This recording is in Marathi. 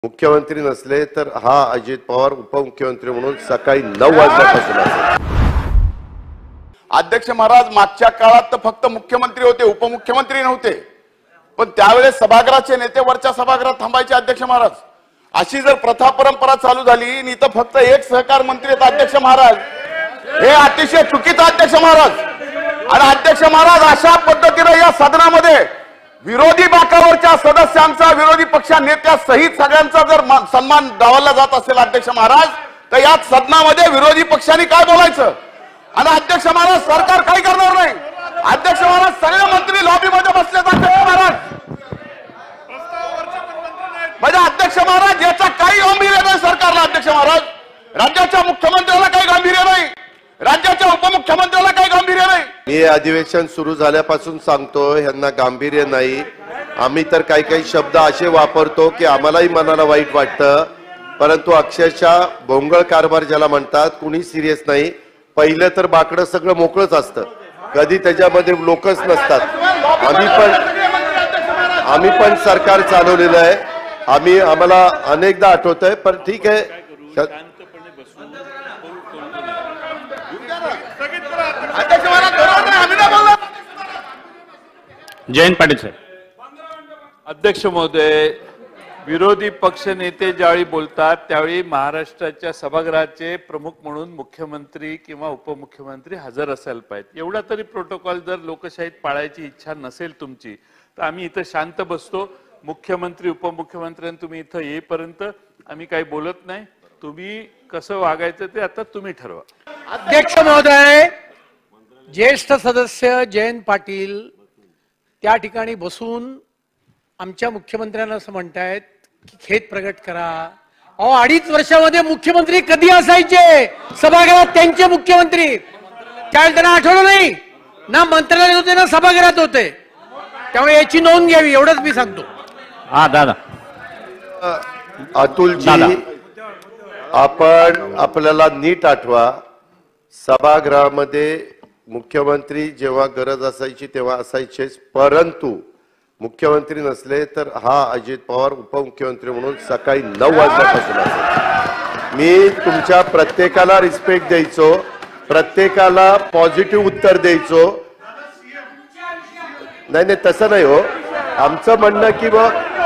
मुख्यमंत्री नसले तर हा अजित पवार उपमुख्यमंत्री म्हणून सकाळी 9 वाजल्यापासून असेल। अध्यक्ष महाराज मागच्या काळात तर फक्त मुख्यमंत्री होते, उपमुख्यमंत्री नव्हते, पण त्यावेळेस सभागृहाचे नेते वरच्या सभागृहात थांबायचे अध्यक्ष महाराज। अशी जर प्रथा परंपरा चालू झाली आणि इथं फक्त एक सहकार मंत्री आहेत अध्यक्ष महाराज, हे अतिशय चुकीचं अध्यक्ष महाराज। आणि अध्यक्ष महाराज अशा पद्धतीने या सदनामध्ये विरोधी बाकावरच्या सदस्यांचा, विरोधी पक्ष नेत्या सहित सगळ्यांचा जर सन्मान डावलला जात असेल अध्यक्ष महाराज, तर या सदनामध्ये विरोधी पक्षांनी काय बोलायचं? आणि अध्यक्ष महाराज सरकार काही करणार नाही। अध्यक्ष महाराज सगळे मंत्री लॉबीमध्ये बसले अध्यक्ष महाराज, म्हणजे अध्यक्ष महाराज याचा काही गांभीर्य नाही सरकारला। अध्यक्ष महाराज राज्याच्या मुख्यमंत्र्याला काही गांभीर्य नाही, राज्याच्या उपमुख्यमंत्र्याला काही गांभीर्य नाही। मी अधिवेशन सुरू झाल्यापासून सांगतो यांना गांभीर्य नाही। आम्ही तर काही काही शब्द असे वापरतो की आम्हालाही मनाला वाईट वाटतं, परंतु अक्षरशः भोंगळ कारभार ज्याला म्हणतात, कुणी सिरियस नाही। पहिलं तर बाकडं सगळं मोकळंच असतं, कधी त्याच्यामध्ये लोकच नसतात। आम्ही पण सरकार चालवलेलं आहे, आम्हाला अनेकदा आठवतंय, पण ठीक आहे। जयंत पाटील साहेब। अध्यक्ष महोदय, विरोधी पक्ष नेते ज्यावेळी बोलतात त्यावेळी महाराष्ट्राच्या सभागृहाचे प्रमुख म्हणून मुख्यमंत्री किंवा उपमुख्यमंत्री हजर असायला पाहिजेत। एवढा तरी प्रोटोकॉल जर लोकशाहीत पाळायची इच्छा नसेल तुमची तर आम्ही इथं शांत बसतो। मुख्यमंत्री उपमुख्यमंत्री तुम्ही इथं येईपर्यंत आम्ही काही बोलत नाही। तुम्ही कसं वागायचं ते आता तुम्ही ठरवा। अध्यक्ष महोदय, ज्येष्ठ सदस्य जयंत पाटील त्या ठिकाणी बसून आमच्या मुख्यमंत्र्यांना असं म्हणतायत की खेद प्रकट करा। अहो 2.5 वर्षामध्ये मुख्यमंत्री कधी असायचे सभागृहात? त्यांचे मुख्यमंत्री त्यावेळेस त्यांना आठवलं नाही ना, मंत्रालयात होते ना सभागृहात होते। त्यामुळे याची नोंद घ्यावी एवढंच मी सांगतो। हा दादा। अतुलजी, आपण आपल्याला नीट आठवा, सभागृहामध्ये मुख्यमंत्री जेव्हा गरज असायची तेव्हा असायचेच, परंतु मुख्यमंत्री नसले तर हा अजित पवार उपमुख्यमंत्री म्हणून सकाळी 9 वाजल्यापासून असेल। मी तुमच्या प्रत्येकाला रिस्पेक्ट द्यायचो, प्रत्येकाला पॉझिटिव्ह उत्तर द्यायचो। नाही तसं नाही हो, आमचं म्हणणं की